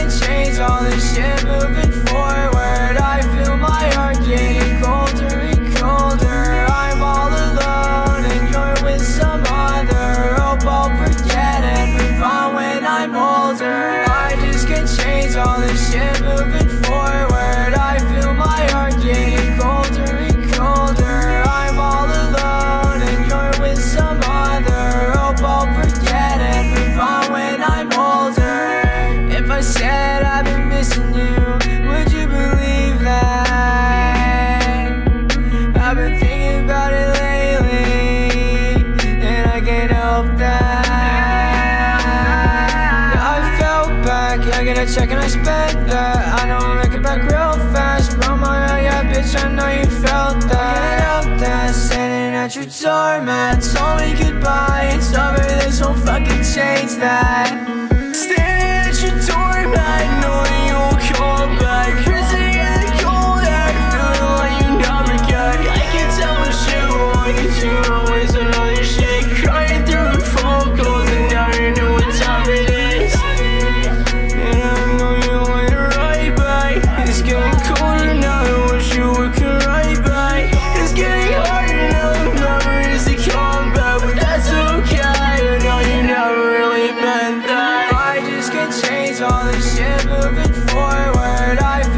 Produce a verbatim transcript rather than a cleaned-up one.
can't change all this shit moving forward. I feel my heart getting colder and colder. I'm all alone and you're with some other. Hope I'll forget and move on when I'm older. I just can't change all this shit moving forward. I feel my heart getting colder and colder. I'm all alone and you're with some other. Hope I'll forget and move on when I'm older. If I said I've been missing you, would you believe that? I've been thinking about it lately, and I can't help that. Yeah, I fell back, yeah, I get a check and I spent that. I know I'm making back real fast, bro, my eye, yeah, bitch, I know you felt that. I can't help that, standing at your door, man, told me goodbye, it's over, this won't fucking change that. Standing at your door, man, knowing you won't come back. Freezing in the cold air, feeling like you never get. I can tell what you want, cause you always another shit. Crying through the phone calls and now you know what time it is. And I know you want it right back. It's getting colder now, I wish you would come right back. It's getting harder now, the memories they come back. But that's okay, I know you never really meant that. I just can't change all this shit moving forward. I